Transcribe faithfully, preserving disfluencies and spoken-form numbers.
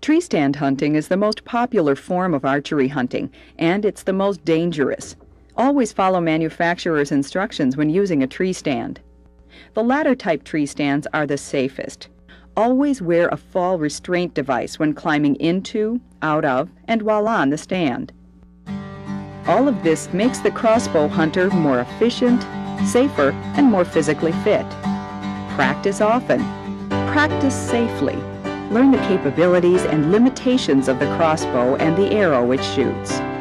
Tree stand hunting is the most popular form of archery hunting, and it's the most dangerous. Always follow manufacturer's instructions when using a tree stand. The latter type tree stands are the safest. Always wear a fall restraint device when climbing into, out of, and while on the stand. All of this makes the crossbow hunter more efficient, safer, and more physically fit. Practice often. Practice safely. Learn the capabilities and limitations of the crossbow and the arrow it shoots.